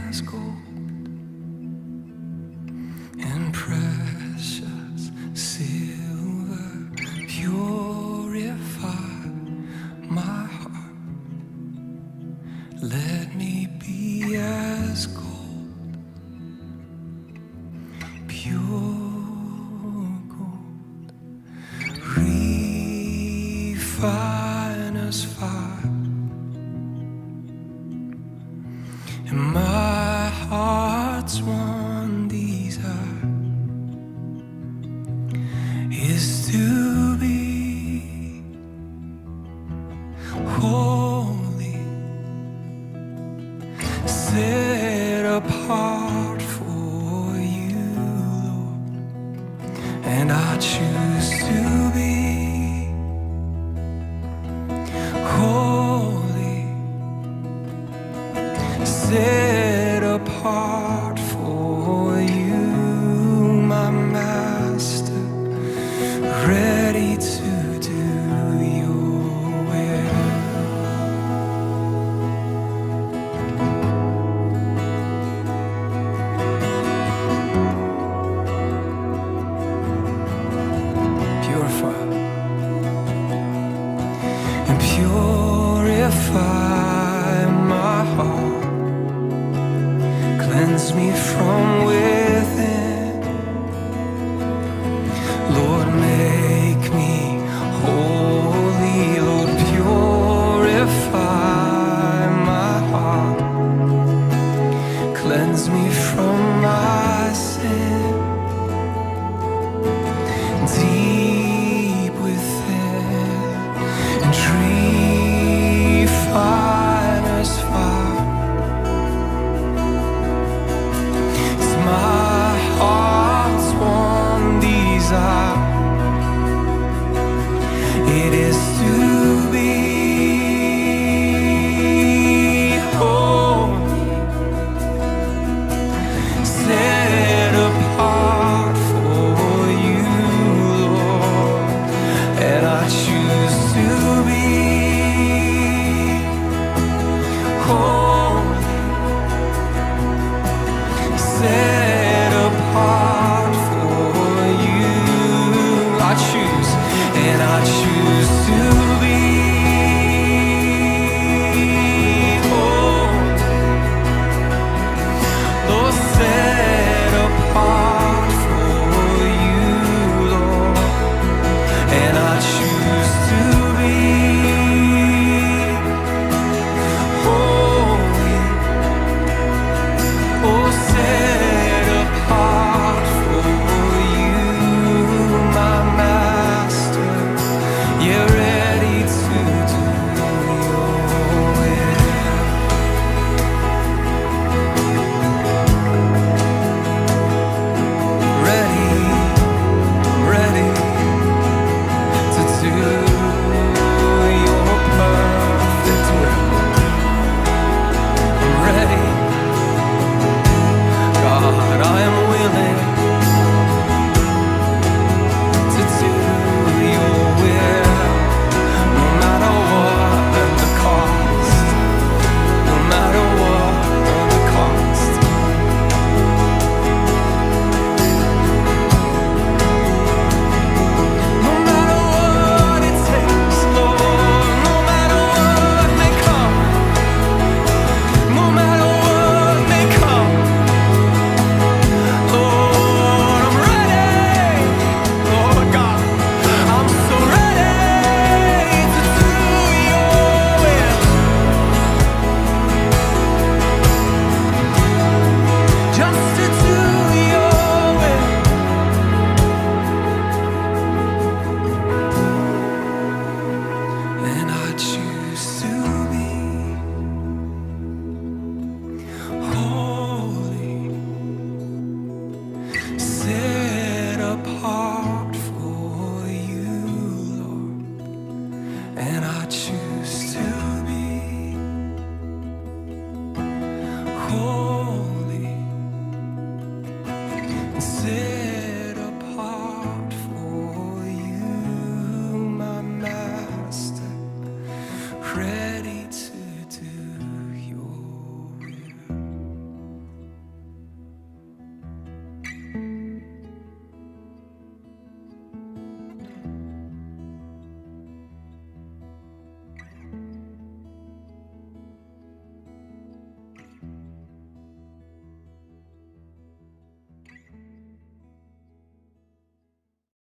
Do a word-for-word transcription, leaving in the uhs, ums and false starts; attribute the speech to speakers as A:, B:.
A: as gold, and precious silver purify my heart. Let me be as gold, pure gold, refiner's fire. And my heart's one desire is to be holy, set apart for you, Lord. And I choose to be holy, set apart for you, my Master, ready to do your will. Purify and purify my heart. Cleanse me from within. Lord, make me holy. Lord, purify my heart. Cleanse me from my sin.